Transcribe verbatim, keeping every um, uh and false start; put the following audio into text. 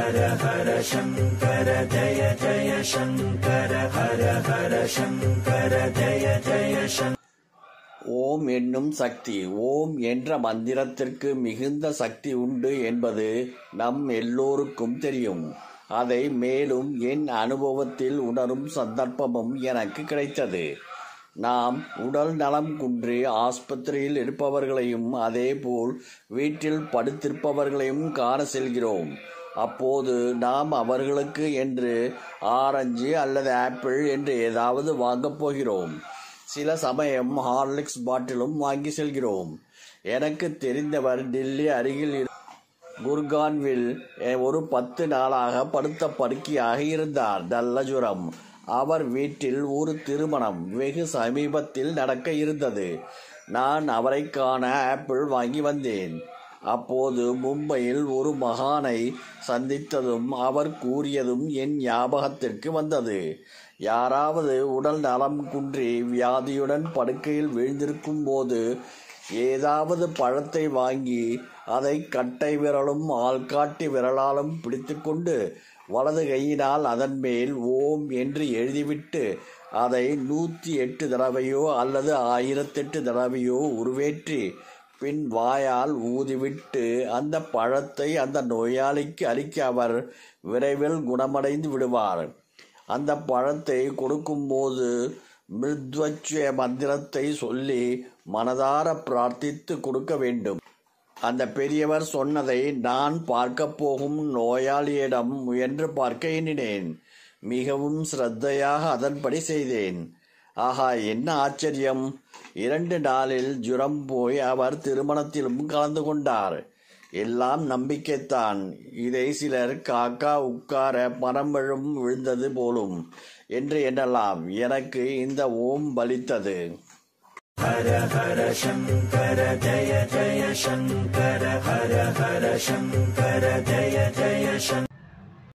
ஹர ஹர சங்கர ஜய ஜய சங்கர ஹர ஹர சங்கர ஜய ஜய சங்கர. ஓம் என்னும் சக்தி. ஓம் என்ற மந்திரத்திற்கு மிகுந்த சக்தி உண்டு என்பது நம் எல்லோருக்கும் தெரியும். அதை மேலும் என் அனுபவத்தில் உணரும் சந்தர்ப்பமும் எனக்கு கிடைத்தது. நாம் உடல் நலம் குன்றி ஆஸ்பத்திரியில் இருப்பவர்களையும் அதேபோல் வீட்டில் படுத்திருப்பவர்களையும் காண செல்கிறோம். அப்போது நாம் அவர்களுக்கு என்று ஆரஞ்சு அல்லது ஆப்பிள் என்று ஏதாவது வாங்கப் போகிறோம். சில சமயம் ஹார்லிக்ஸ் பாட்டிலும் வாங்கி செல்கிறோம். எனக்கு தெரிந்தவர் டில்லி அருகில் குர்கான்வில் ஒரு பத்து நாளாக படுத்த படுக்கையாக இருந்தார். நல்ல ஜுரம். அவர் வீட்டில் ஒரு திருமணம் வெகு சமீபத்தில் நடக்க இருந்தது. நான் அவரை காண ஆப்பிள் வாங்கி வந்தேன். அப்போது மும்பையில் ஒரு மகானை சந்தித்ததும் அவர் கூறியதும் என் ஞாபகத்திற்கு வந்தது. யாராவது உடல் நலம் குன்றி வியாதியுடன் படுக்கையில் வீழ்ந்திருக்கும் போது ஏதாவது பழத்தை வாங்கி அதை கட்டை விரலும் ஆள்காட்டி விரலாலும் பிடித்து கொண்டு வலது கையினால் அதன் மேல் ஓம் என்று எழுதிவிட்டு அதை நூற்றி எட்டு தடவையோ அல்லது ஆயிரத்தெட்டு தடவையோ உருவேற்றி பின் வாயால் ஊதிவிட்டு அந்த பழத்தை அந்த நோயாளிக்கு அளிக்க அவர் விரைவில் குணமடைந்து விடுவார். அந்த பழத்தை கொடுக்கும்போது மிருத்வச்ச மந்திரத்தை சொல்லி மனதார பிரார்த்தித்து கொடுக்க வேண்டும். அந்த பெரியவர் சொன்னதை நான் பார்க்க போகும் நோயாளியிடம் முயன்று பார்க்க எண்ணினேன். மிகவும் சிரத்தையாக அதன்படி செய்தேன். ஆஹா, என்ன ஆச்சரியம்! இரண்டு நாளில் ஜுரம் போய் அவர் திருமணத்திலும் கலந்து கொண்டார். எல்லாம் நம்பிக்கைத்தான். இதை சிலர் காக்கா உட்கார மரம் விழும் விழுந்தது போலும் என்று எண்ணலாம். எனக்கு இந்த ஓம் பலித்தது. ஹர ஹர சங்கர ஜய ஜய சங்கர ஹர ஹர சங்கர ஜய ஜய சங்கர.